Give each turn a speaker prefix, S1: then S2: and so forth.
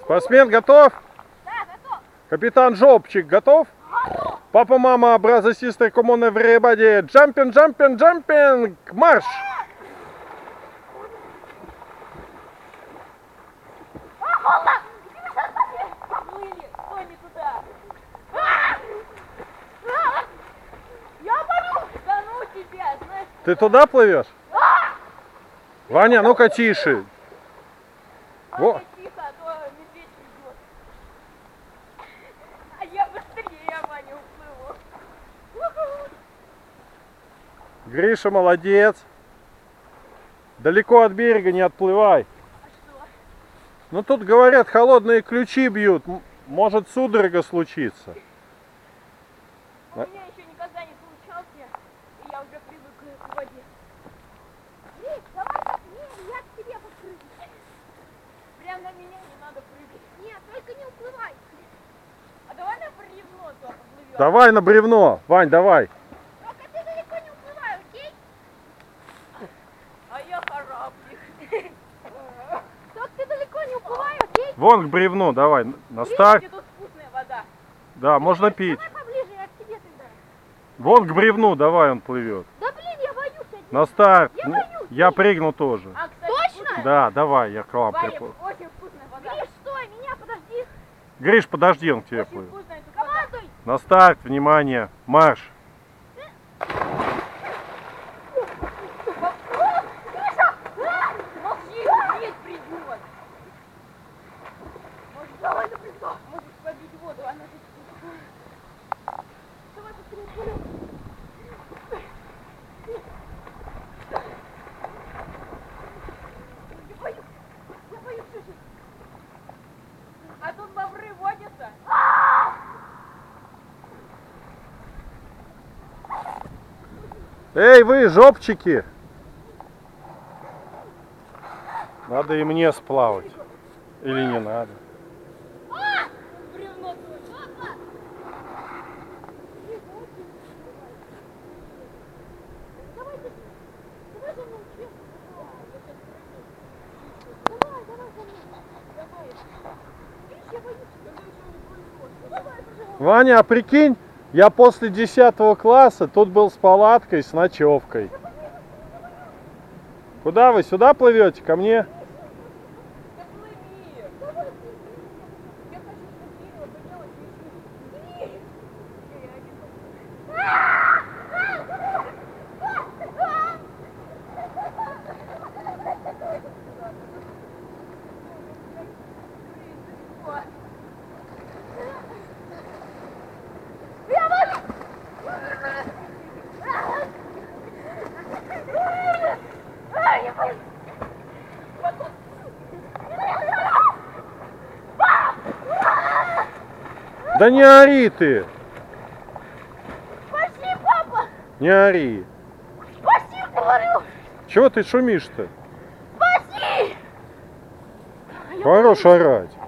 S1: Спортсмен готов?
S2: Да, готов.
S1: Капитан Жопчик готов?
S2: Готов.
S1: Папа, мама, brother, sister, come on everybody. Jumping, jumping, jumping. Марш!
S2: Поплыли. Стой, не туда. Я боюсь. Да ну тебя, знаешь.
S1: Ты туда плывешь? Ваня, ну-ка тише. Во.
S2: Тихо, а то медведь идет. А я быстрее, Ваня, уплыву.
S1: Гриша, молодец. Далеко от берега не отплывай.
S2: А что?
S1: Ну тут говорят, холодные ключи бьют. Может судорога случится.
S2: У меня еще никогда не получался, и я уже привык к воде. Гриш, давай, я к тебе попрыгну. Прям на меня не надо прыгать. Нет, только не уплывай. А давай на бревно то поплывем.
S1: Давай на бревно. Вань, давай.
S2: Только ты далеко не уплывай, окей? А я кораблик. Только ты далеко не уплывай, окей?
S1: Вон к бревну, давай. На
S2: Гриш,
S1: старт.
S2: тут вкусная вода.
S1: Да, можно пить.
S2: Давай поближе, я к тебе тогда.
S1: Вон к бревну, давай, он плывет.
S2: Да блин, я боюсь.
S1: На старт.
S2: Я боюсь.
S1: Я прыгну тоже.
S2: А, кстати, точно?
S1: Да, давай, я к вам
S2: Ваня,
S1: приплыл.
S2: очень вкусная вода. Гриш, стой, меня подожди.
S1: Гриш, подожди, он к тебе
S2: Очень
S1: плывет.
S2: вкусная тут вода. Командуй.
S1: На старт, внимание, марш.
S2: Гриша! Молчи, медведь придет. Может, давай на бревно. Можешь побить воду, она тут... Давай быстрее вперед. Я боюсь слышать. А тут бобры водятся.
S1: Эй, вы, жопчики! Надо и мне сплавать. Или не надо?
S2: Бревно твое. Давай, давай за мной, честно. Давай за мной. Давай. Видишь, я боюсь. Давай, пожалуйста.
S1: Ваня, а прикинь, я после 10 класса тут был с палаткой, с ночевкой. Куда вы? Сюда плывете? Ко мне?
S2: Да плыви. Давай, я хочу с дерева поделать вещи.
S1: Да не ори ты!
S2: Спаси, папа!
S1: Не ори!
S2: Спаси, говорю!
S1: Чего ты шумишь-то?
S2: Спаси!
S1: Хорош орать!